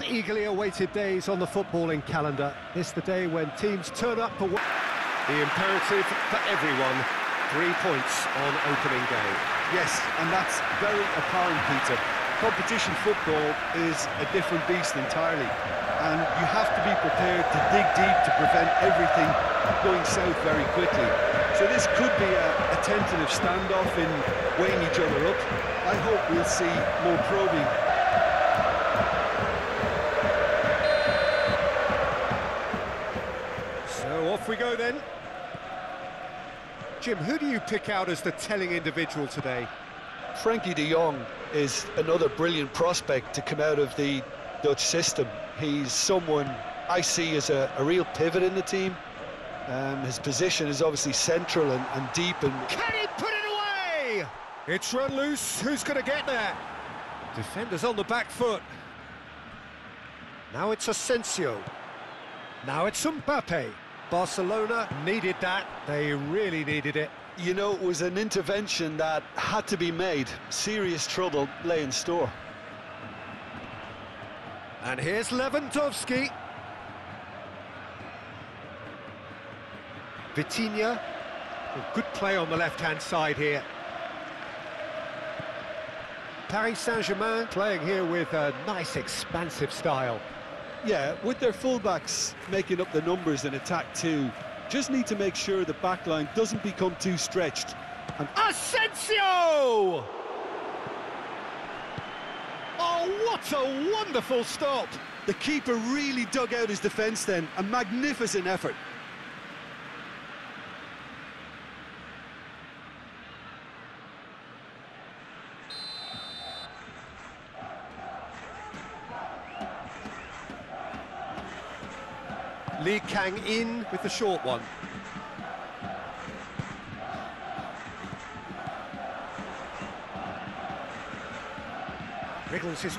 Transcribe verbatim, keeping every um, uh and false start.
eagerly awaited days on the footballing calendar. This the day when teams turn up for the imperative for everyone. Three points on opening day. Yes, and that's very apparent, Peter. Competition football is a different beast entirely, and you have to be prepared to dig deep to prevent everything going south very quickly. So this could be a, a tentative standoff in weighing each other up. I hope we'll see more probing. So off we go then. Jim, who do you pick out as the telling individual today? Frankie de Jong is another brilliant prospect to come out of the Dutch system. He's someone I see as a, a real pivot in the team. Um, his position is obviously central and, and deep. And can he put it away? It's run loose. Who's going to get there? Defenders on the back foot. Now it's Asensio. Now it's Mbappe. Barcelona needed that. They really needed it. You know, it was an intervention that had to be made. Serious trouble lay in store. And here's Lewandowski. Vitinha. Oh, good play on the left-hand side here. Paris Saint-Germain playing here with a nice expansive style. Yeah, with their fullbacks making up the numbers in attack too, just need to make sure the backline doesn't become too stretched. And Asensio! Oh, what a wonderful stop! The keeper really dug out his defence then, a magnificent effort. Lee Kang-in with the short one. Wriggles his